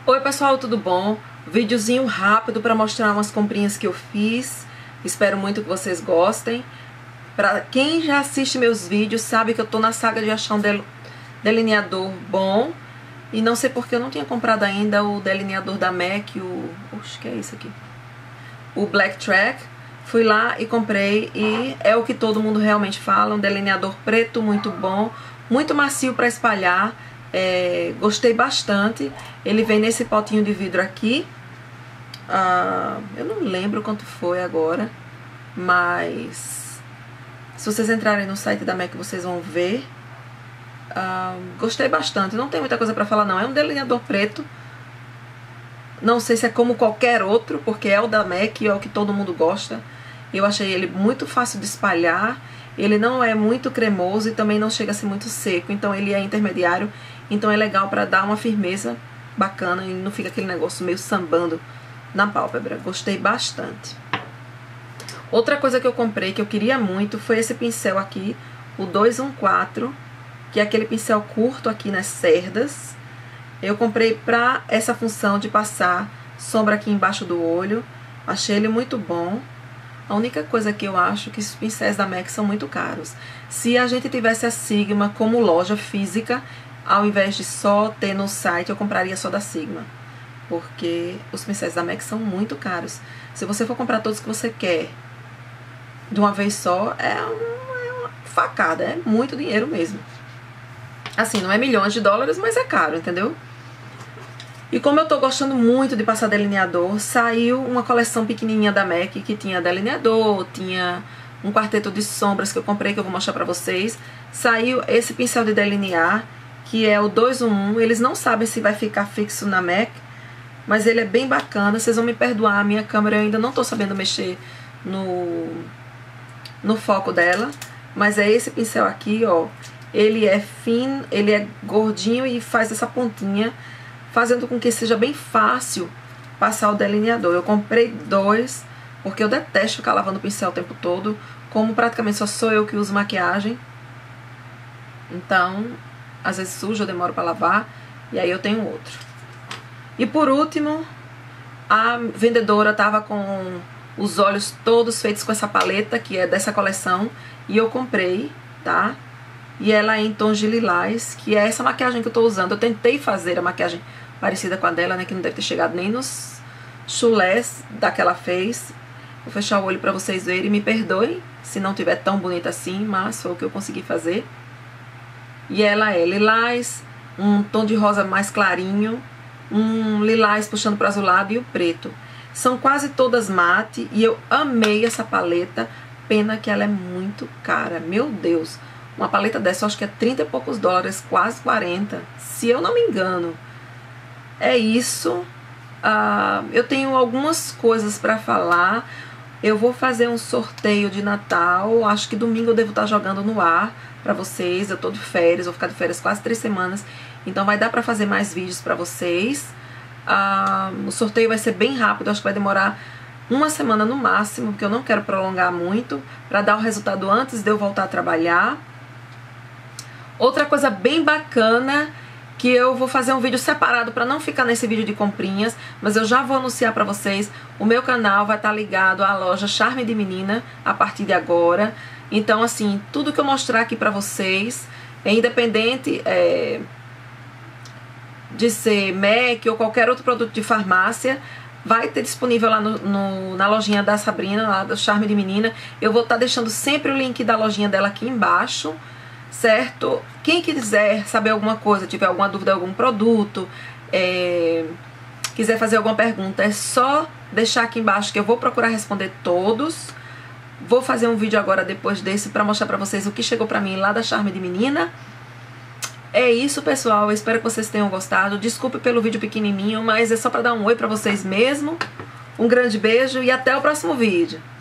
Oi pessoal, tudo bom? Videozinho rápido para mostrar umas comprinhas que eu fiz. Espero muito que vocês gostem. Pra quem já assiste meus vídeos sabe que eu tô na saga de achar um delineador bom. E não sei porque eu não tinha comprado ainda o delineador da MAC, Oxe, que é isso aqui? O Black Track. Fui lá e comprei e é o que todo mundo realmente fala, um delineador preto muito bom, muito macio para espalhar. Gostei bastante. Ele vem nesse potinho de vidro aqui. Eu não lembro quanto foi agora, mas se vocês entrarem no site da MAC vocês vão ver. Gostei bastante. Não tem muita coisa pra falar não. É um delineador preto. Não sei se é como qualquer outro, porque é o da MAC, é o que todo mundo gosta. Eu achei ele muito fácil de espalhar. Ele não é muito cremoso e também não chega a ser muito seco. Então ele é intermediário. Então é legal pra dar uma firmeza bacana e não fica aquele negócio meio sambando na pálpebra. Gostei bastante. Outra coisa que eu comprei que eu queria muito foi esse pincel aqui, o 214, que é aquele pincel curto aqui nas cerdas. Eu comprei pra essa função de passar sombra aqui embaixo do olho. Achei ele muito bom. A única coisa que eu acho que os pincéis da MAC são muito caros. Se a gente tivesse a Sigma como loja física, ao invés de só ter no site, eu compraria só da Sigma. Porque os pincéis da MAC são muito caros. Se você for comprar todos que você quer de uma vez só, é uma facada. É muito dinheiro mesmo. Assim, não é milhões de dólares, mas é caro, entendeu? E como eu tô gostando muito de passar delineador, saiu uma coleção pequenininha da MAC que tinha delineador, tinha um quarteto de sombras que eu comprei, que eu vou mostrar pra vocês. Saiu esse pincel de delinear, que é o 211. Eles não sabem se vai ficar fixo na MAC, mas ele é bem bacana. Vocês vão me perdoar, a minha câmera eu ainda não tô sabendo mexer no foco dela. Mas é esse pincel aqui, ó. Ele é fino, ele é gordinho e faz essa pontinha, fazendo com que seja bem fácil passar o delineador. Eu comprei dois, porque eu detesto ficar lavando o pincel o tempo todo. Como praticamente só sou eu que uso maquiagem, então às vezes suja, eu demoro pra lavar, e aí eu tenho outro. E por último, a vendedora tava com os olhos todos feitos com essa paleta, que é dessa coleção, e eu comprei, tá? E ela é em tons de lilás, que é essa maquiagem que eu tô usando. Eu tentei fazer a maquiagem parecida com a dela, né, que não deve ter chegado nem nos chulés da que ela fez. Vou fechar o olho pra vocês verem, me perdoem se não tiver tão bonita assim, mas foi o que eu consegui fazer. E ela é lilás, um tom de rosa mais clarinho, um lilás puxando para azulado e o preto. São quase todas mate e eu amei essa paleta, pena que ela é muito cara, meu Deus. Uma paleta dessa eu acho que é 30 e poucos dólares, quase 40, se eu não me engano. É isso. Eu tenho algumas coisas para falar. Eu vou fazer um sorteio de Natal. Acho que domingo eu devo estar jogando no ar para vocês. Eu tô de férias, vou ficar de férias quase 3 semanas. Então vai dar para fazer mais vídeos para vocês. O sorteio vai ser bem rápido, acho que vai demorar uma semana no máximo, porque eu não quero prolongar muito, para dar o resultado antes de eu voltar a trabalhar. Outra coisa bem bacana, que eu vou fazer um vídeo separado para não ficar nesse vídeo de comprinhas, mas eu já vou anunciar para vocês, o meu canal vai estar ligado à loja Charme de Menina a partir de agora. Então assim, tudo que eu mostrar aqui para vocês, independente de ser MAC ou qualquer outro produto de farmácia, vai ter disponível lá na lojinha da Sabrina, lá do Charme de Menina. Eu vou estar deixando sempre o link da lojinha dela aqui embaixo, certo? Quem quiser saber alguma coisa, tiver alguma dúvida, algum produto, quiser fazer alguma pergunta, é só deixar aqui embaixo que eu vou procurar responder todos. Vou fazer um vídeo agora depois desse para mostrar pra vocês o que chegou pra mim lá da Charme de Menina. É isso, pessoal, eu espero que vocês tenham gostado. Desculpe pelo vídeo pequenininho, mas é só pra dar um oi pra vocês mesmo. Um grande beijo e até o próximo vídeo.